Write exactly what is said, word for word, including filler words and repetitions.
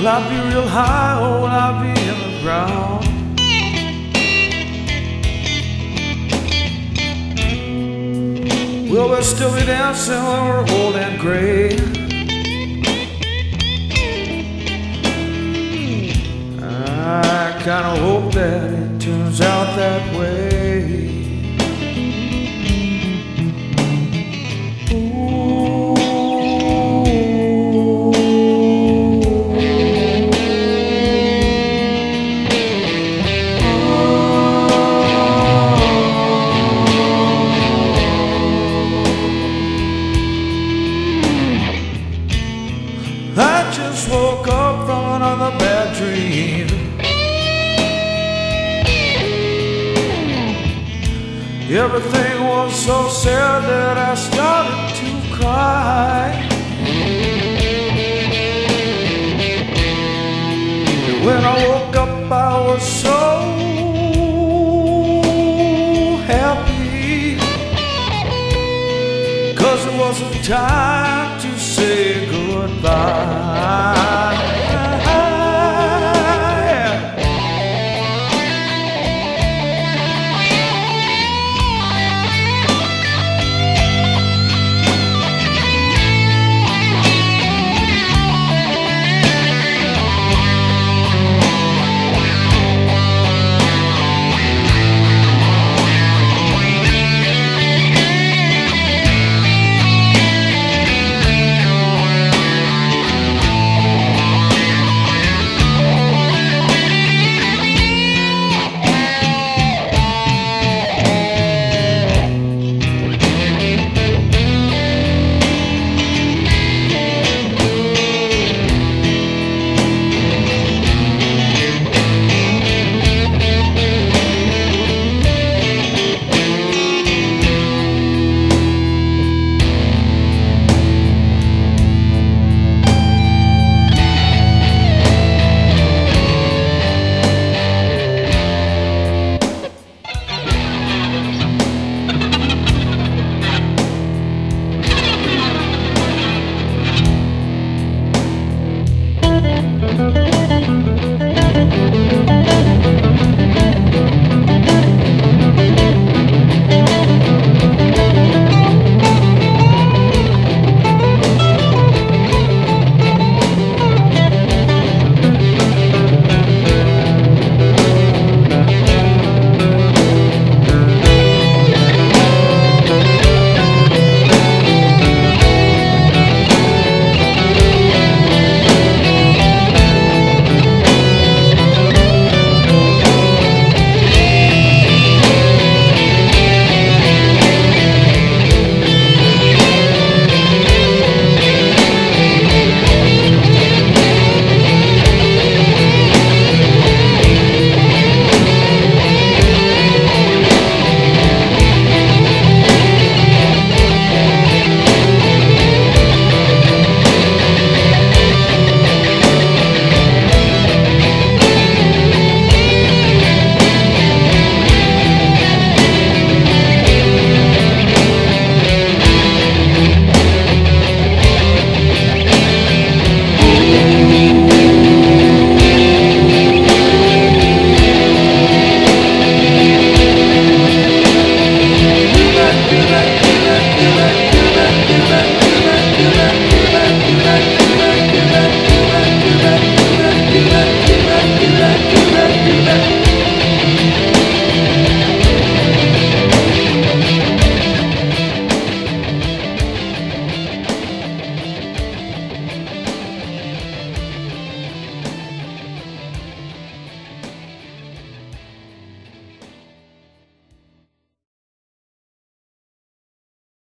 Will I be real high or will I be in the ground? Will we still be dancing when we're old and gray? I kinda hope that it turns out that way. I just woke up from another bad dream. Everything was so sad that I started to cry. And when I woke up I was so happy, 'cause it wasn't time